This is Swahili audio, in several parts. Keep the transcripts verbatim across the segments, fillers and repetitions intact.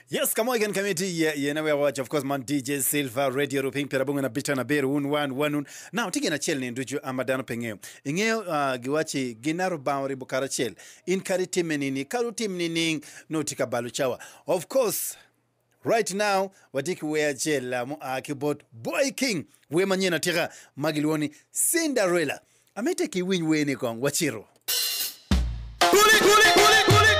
Yes, come on again, committee. Yeah, yeah, now we watch, of course, man, D J Silva, Radio Rupiny, Perabunga na Bita na Beru, un, one, one, un. Now, tiki na chel ni nduju amadano pengeo. Ingeo, uh, giwachi, ginaro bauri bukara chel. In kariti menini, karuti menini, no tika baluchawa. Of course, right now, watiki wea chel, uh, keyboard, Bwoy King, we manyena tira, magiliwoni, Cinderella. Amete ki win we ni kong, wachiro. Kuli, kuli, kuli, kuli.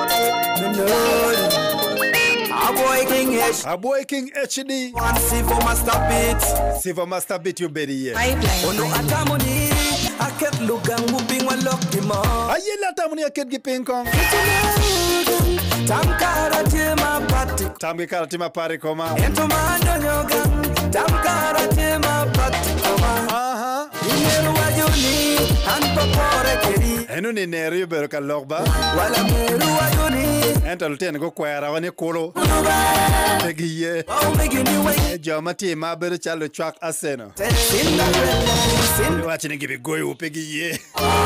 A Bwoy King H. A Bwoy King H D. One Sivo Master Beat. Sivo Master Beat, you better yeah. Ono atamoni. I kept looking, whooping one lock him up. Aye, la tamoni a kid giping kong. Tam karate ma pati. Tam karate ma pari koma. Ento mando nyogan. Tam karate ma pati koma. Aha. Imeru wajuni. Anpa pore keri. Enu ni neri bero ka logba. Wala meru wajuni. Enta lutene go kwera wani kolo. Pegi ye. Oh, making you wait. Jama ti ma bero chalo track aseno. Cinderella. Cinderella. Watching and give it go pegi ye.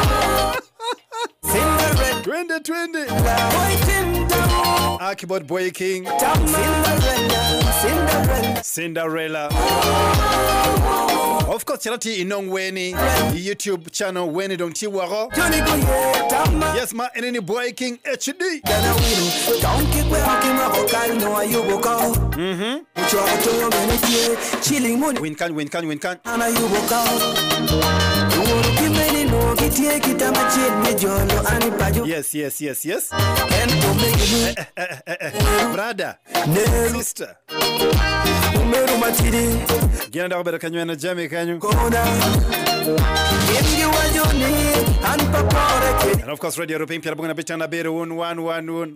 Cinderella. Twenty twenty. Ah, keyboard Bwoy King. Cinderella. Cinderella. Cinderella. Of course, charati inong weni YouTube channel weni dong ti waro. Yes, ma eneni Bwoy King H D. Mhm. Win can win can win can. Yes, yes, yes, yes. Eh, eh, eh, eh, eh. Brother, sister. Gina da obera kanyo na jami kanyo. And of course, Radio Rupiny, Perabunga na Bita na Beru, un, one, one, one.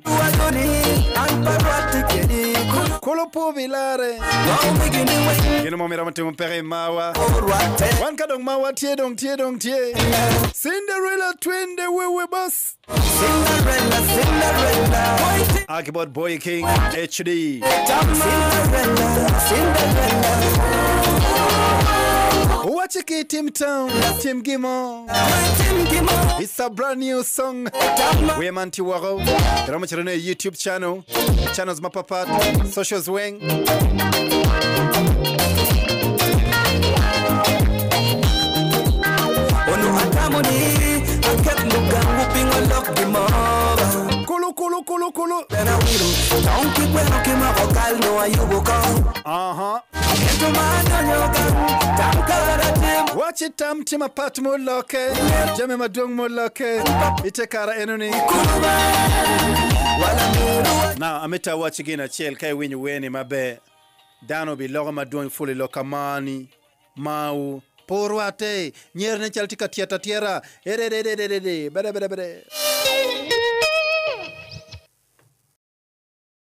Kolo po vilare. Gina mo mira mati mpere mawa. Wan kadong mawa tie dong tie dong tie. Cinderella twende wewe bus. Cinderella, Cinderella. Akibot Bwoy King H D. Cinderella, Cinderella. Watch it, Tim Town, Tim Gimo. It's a brand new song. We man Tiwaro. Ramachirone YouTube channel. Channels Mapapat. Socials Wing. Kulu kulu kulu kulu. Uh-huh. Watch it tam tima pat mo loke. Jame madong mo loke. Ite kara enuni. Now ameta watch again a chel kai winyu weni mabe. Dano bi loga madong fully lokamani. Mau. Porwate. Nyerne chaltika tiata tiara. Ere de de de de de. Bere bere bere.